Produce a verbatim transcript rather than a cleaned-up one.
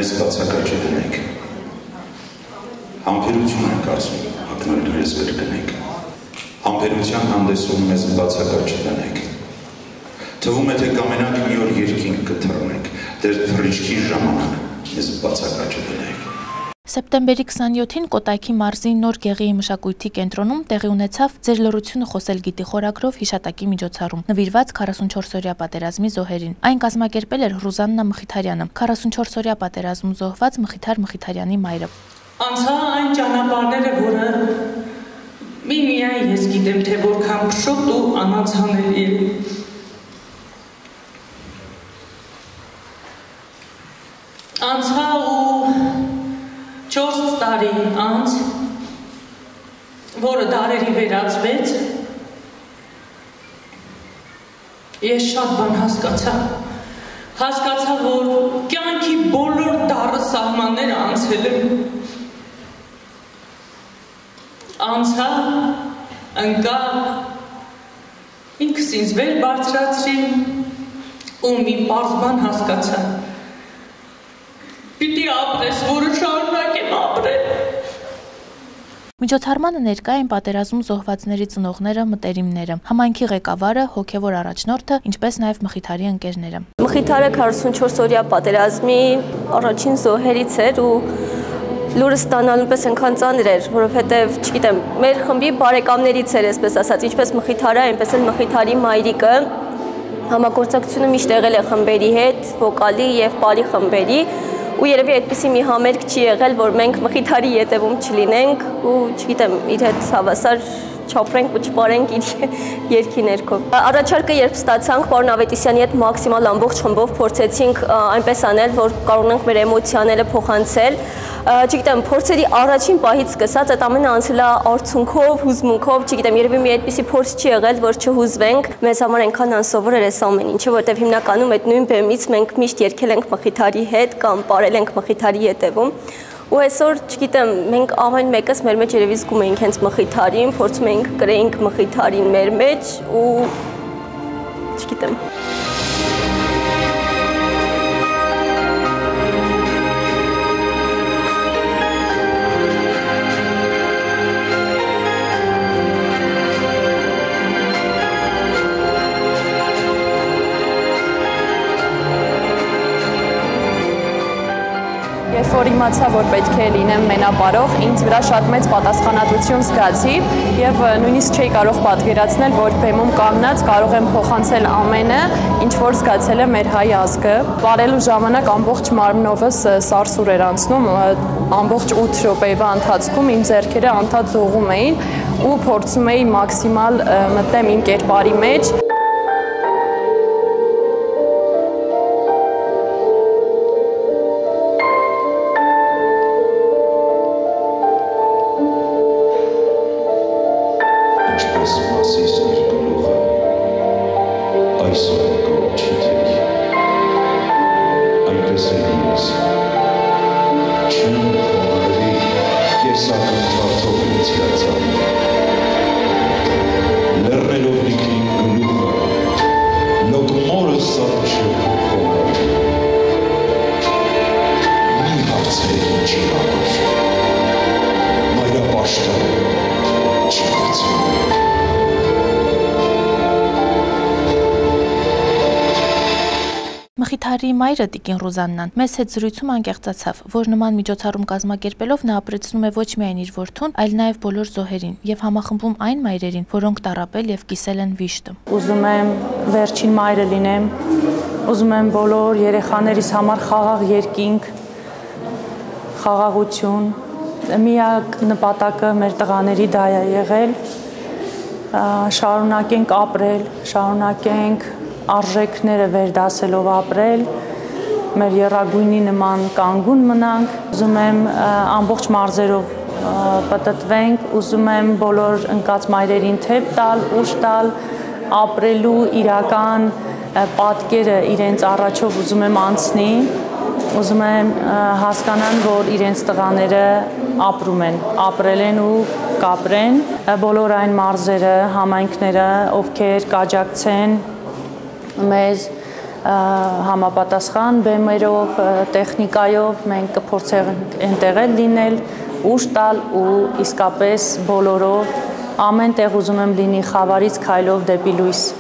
մեզ բացակա չդնենք։ Համբերություն ենք ասում, ակնորդներս կրկնենք։ Համբերության հանդեսում մեզ բացակա չդնենք։ Թվում է, թե կամենակ մի օր երկինք կթռնենք, դեր թռիչքի ժամանակ մեզ բացակա չդնենք։ Սեպտեմբերի քսանյոթին Կոտայքի մարզի Նոր Գեղիի մշակույթի կենտրոնում տեղի ունեցավ «Ձեր լռությունը խոսել գիտի» խորագրով հիշատակի միջոցառում, նվիրված քառասունչորսօրյա պատերազմի զոհերին։ Այն կազմակերպել էր Ռուզաննա Մխիթարյանը, քառասունչորսօրյա պատերազմում զոհված Մխիթար Մխիթարյանի մայրը։ Անցա այն ճանապարհները, որը միմիայն ես գիտեմ, թե որքան փշոտ ու անանցանելի է։ Անցա ու չորս տարի անց, որը դարերի վերածվեց, ես շատ բան հասկացա, հասկացա, որ կյանքի բոլոր դառը սահմանները անցել եմ, անցա, ընկա, ինքս ինձ վեր բարձրացրի ու մի պարզ բան հասկացա, պիտի ապրես, որը շարունակեմ ապրել։ Միջոցառմանը ներկա են պատերազմում զոհվածների ծնողները, մտերիմները, համայնքի ղեկավարը, հոգևոր առաջնորդը, ինչպես նաև Մխիթարի ընկերները։ Մխիթարը քառասունչորսօրյա պատերազմի առաջին զոհերից էր ու լուրը ստանալու պես այնքան ծանր էր, որովհետև, չգիտեմ, մեր խմբի բարեկամներից էր, այսպես ասած, ինչպես Մխիթարը, այնպես էլ Մխիթարի մայրիկը համագործակցությունը միշտ եղել է խմբերի հետ, վոկալի եւ պարի խմբերի, ու երևի այդպիսի մի համերգ չի եղել, որ մենք Մխիթարի ետևում չլինենք ու, չգիտեմ, իր հետ հավասար չապրենք ու չպարենք իր երգի ներքո։ Առաջարկը երբ ստացանք, պարոն Ավետիսյանի հետ մաքսիմալ ամբողջ խմբով փորձեցինք այնպես անել, որ կարողանանք մեր էմոցիաները փոխանցել։ Չգիտեմ, փորձերի առաջին պահից սկսած այդ ամենը անցել է արցունքով, հուզմունքով, չգիտեմ, երևի մի այդպիսի փորձ չի եղել, որ չհուզվենք։ Մեզ համար այնքան անսովոր էր այս ամեն ինչը, որտեղ հիմնականում այդ նույն բեմից մենք միշտ երգել ենք Մխիթարի հետ կամ պարել ենք Մխիթարի ետևում։ Ու այսօր, չգիտեմ, մենք ամեն մեկս մեր մեջ երևի զգում էինք հենց Մխիթարին, փորձում էինք գրեինք Մխիթարին մեր մեջ ու չգիտեմ։ Երբ որ իմացա, որ պետք է լինեմ մենապարող, ինձ վրա շատ մեծ պատասխանատվություն զգացի եւ նույնիսկ չէի կարող պատկերացնել, որ բեմում կանգնած կարող եմ փոխանցել ամենը, ինչ որ զգացել է մեր հայ ազգը։ Պարելու ժամանակ ամբողջ մարմնովս սարսուր էր անցնում, ամբողջ ութ րոպեվա ընթացքում իմ ձեռքերը անդադ դողում էին ու փորձում էի մաքսիմալ մտնել իմ կերպարի մեջ։ Մխիթարի մայրը Տիկին Ռուզաննան մեզ հետ զրույցում անկեղծացավ, որ նման միջոցառում կազմակերպելով նա ապրեցնում է ոչ միայն իր որդուն, այլ նաև բոլոր զոհերին եւ համախմբում այն մայրերին, որոնք տառապել եւ կիսել են վիշտը։ Ուզում եմ վերջին մայրը լինեմ, ուզում եմ բոլոր երեխաներիս համար խաղաղ երկինք, խաղաղություն, միակ նպատակը մեր տղաների դա է եղել, շարունակենք ապրել, շարունակենք արժեքները վերդասելով ապրել, մեր եռագույնի նման կանգուն մնանք, ուզում եմ ամբողջ մարզերով պտտվենք, ուզում եմ բոլոր ընկած մայրերին թեփ տալ, ուժ տալ, ապրելու իրական պատկերը իրենց առաջով ուզում եմ անցնի, ուզում եմ հասկանան, որ իրենց տղաները ապրում են, ապրել են ու կապրեն, բոլոր այն մարզերը, համայնքները, ովքեր կաջակցեն մեզ համապատասխան բեմերով, տեխնիկայով մենք կփորձենք այնտեղ լինել, ուժ տալ ու իսկապես բոլորով ամեն տեղ ուզում եմ լինի խավարից քայլով դեպի լույս։